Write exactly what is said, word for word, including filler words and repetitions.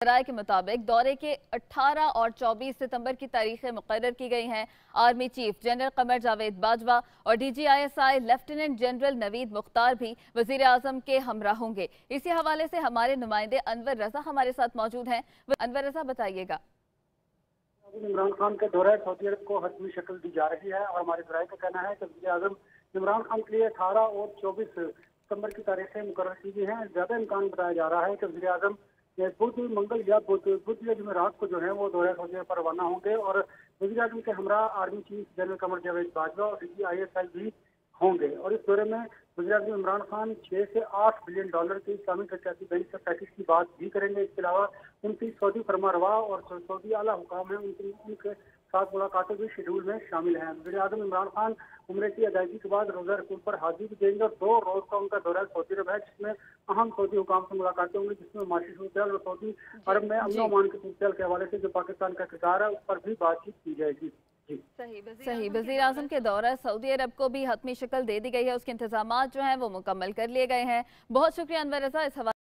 राय के मुताबिक दौरे के अठारह और चौबीस सितंबर की तारीखें मुकर्रर की गई हैं। Army chief general Qamar Javed Bajwa और D G I S I lieutenant general Naveed Mukhtar भी वजीर आजम के हमरा होंगे। इसी हवाले से हमारे नुमाइंदे अनवर रजा हमारे साथ मौजूद हैं। अनवर रजा, बताइएगा। इमरान खान के दौरे सऊदी अरब को हतमी शक्ल दी जा रही है और हमारे जराये का कहना है कि वज़ीर आज़म इमरान खान के लिए अठारह और चौबीस सितंबर की तारीखें मुकर्रर की गई हैं। ज्यादा इम्कान बताया जा रहा है कि वज़ीर आज़म बुध मंगल या बुध बुध या जुमेरात को जो है वो दौरे सऊदी अरब पर रवाना होंगे और वज़ीर आज़म के हमरा army chief general Qamar Javed Bajwa और डी जी आई एस आई भी होंगे। और इस दौरे में वज़ीर आज़म इमरान खान छह से आठ बिलियन डॉलर के इस्लामी तरक्याती बैंक के पैकेज की बात भी करेंगे। इसके अलावा उनकी सऊदी फरमारवा और सऊदी आला हुकाम है उनकी उनके साथ मुलाकातें भी शेड्यूल में शामिल हैं। वज़ीर आज़म इमरान खान उम्रे की अदायगी के बाद रोजा रसूल पर हाजिरी भी देंगे और दो रोज का उनका दौरा सऊदी अरब है, जिसमें अहम सऊदी हुकाम से मुलाकातें होंगी, जिसमें माशी सूरत और सऊदी अरब में अमन अमान की सूरत के हवाले से जो पाकिस्तान का किरदार है उस पर भी बातचीत की जाएगी। सही, वज़ीर आज़म के दौरा सऊदी अरब को भी हतमी शक्ल दे दी गई है। उसके इंतजामात जो हैं वो मुकम्मल कर लिए गए हैं। बहुत शुक्रिया अनवर रजा इस हवाले